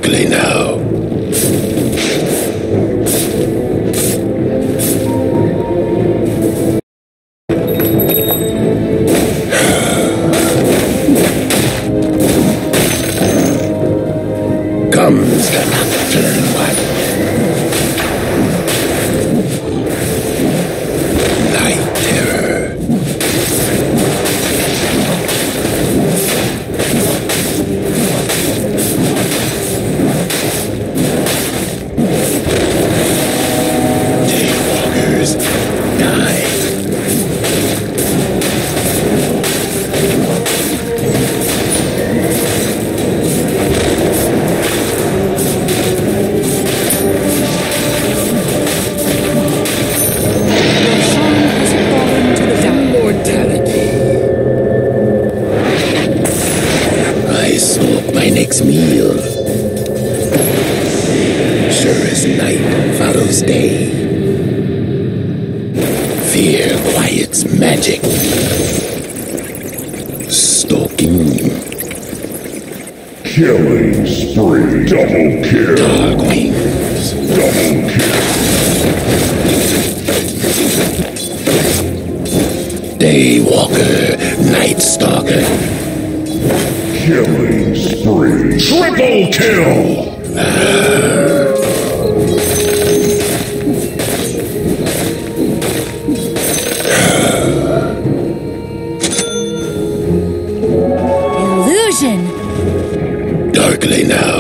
Darkly now. Comes the nocturne one. Night terror. Daywalkers die. Meal. Sure as night follows day. Fear quiets magic. Stalking. Killing spree. Double kill. Dark wings. Double kill. Daywalker. Night stalker. Killing spree. Triple kill! Illusion! Darkly now.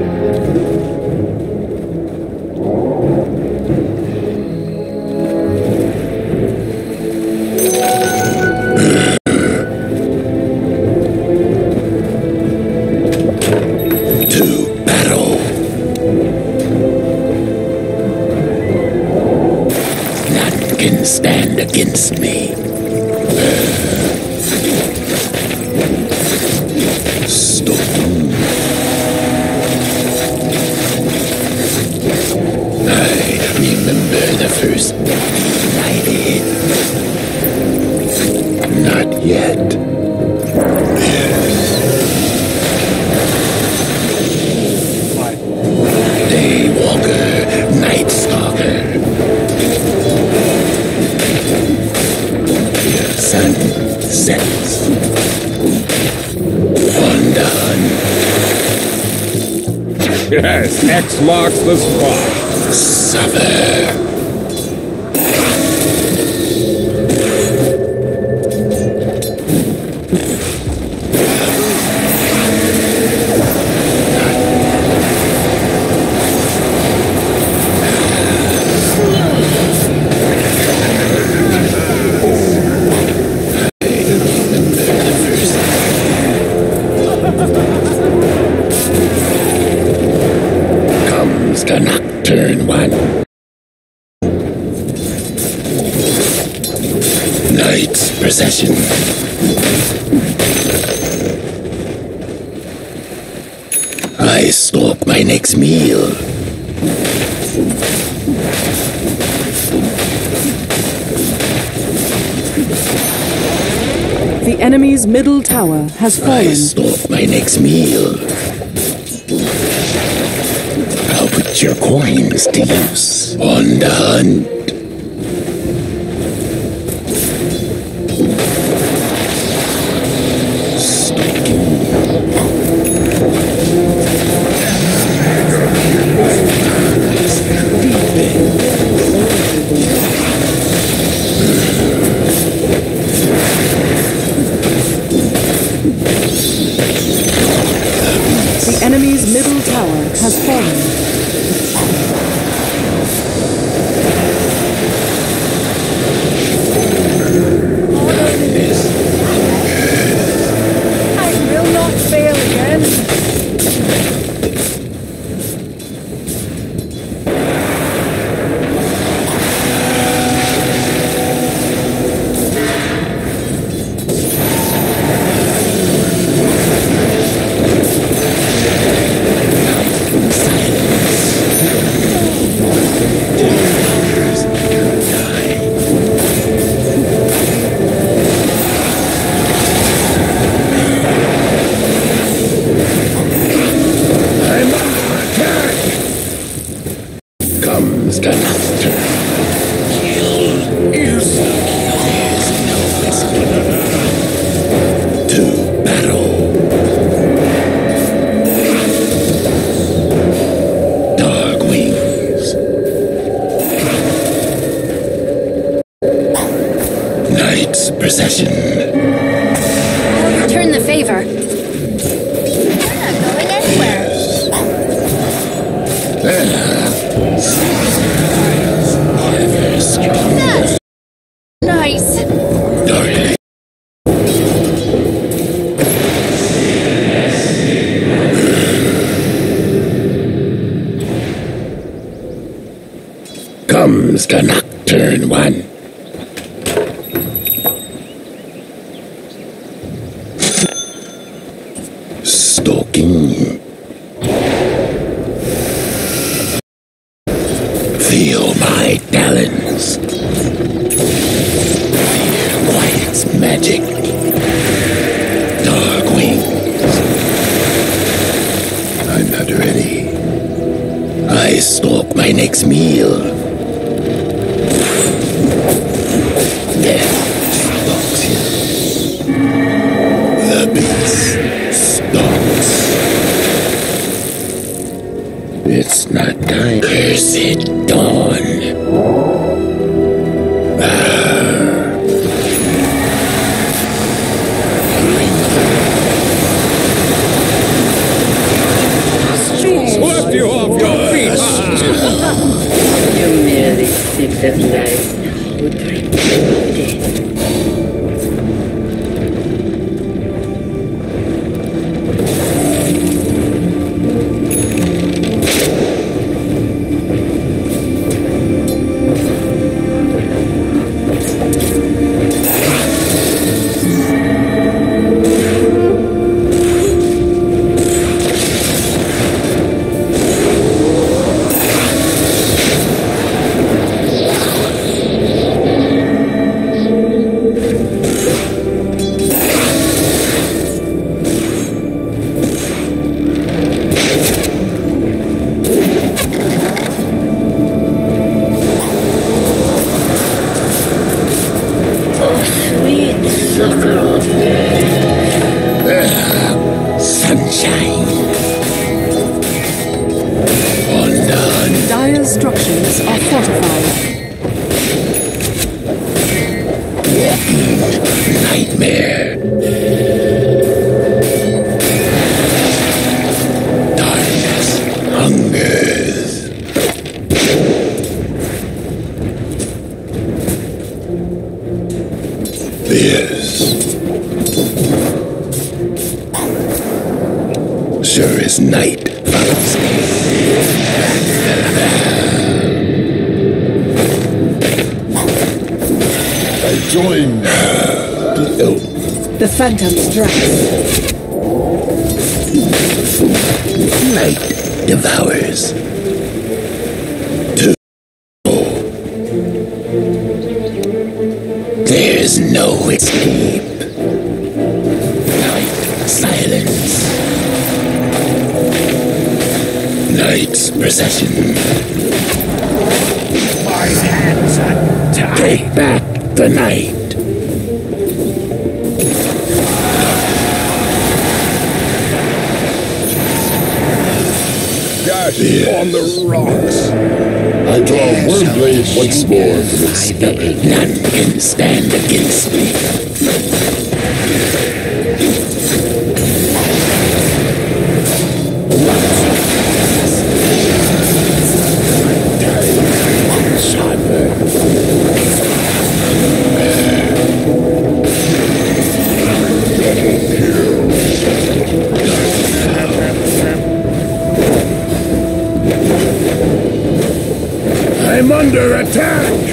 Stand against me. Stone. I remember the first united. Not yet. Daywalker, Night Stalker. Sun sets. Undone. Yes, X marks the spot. Suffer. The nocturne one. Night's procession. I stalk my next meal. The enemy's middle tower has fallen. I stalk my next meal. I'll put your coins to use on the hunt. The enemy's middle tower has fallen. Silence. comes the Nocturne One. Stalking. Feel my talons. Fear quiet's magic. Dark wings. I'm not ready. I stalk my next meal. Death stalks him. The beast stalks. It's not time. Cursed dawn. Swept you off your feet! You merely seek that life would bring death. Sunshine. Undone. Dire's structures are fortified. Nightmare. Darkness hungers. This sure is night follows me. I join. The Phantom strikes. Night devours. There's no escape. Night silence. Night's procession. My hands are tied. Take back the night. Dash on the rocks! I draw Wordblade once more from its scabbard. None can stand against me. I'm under attack!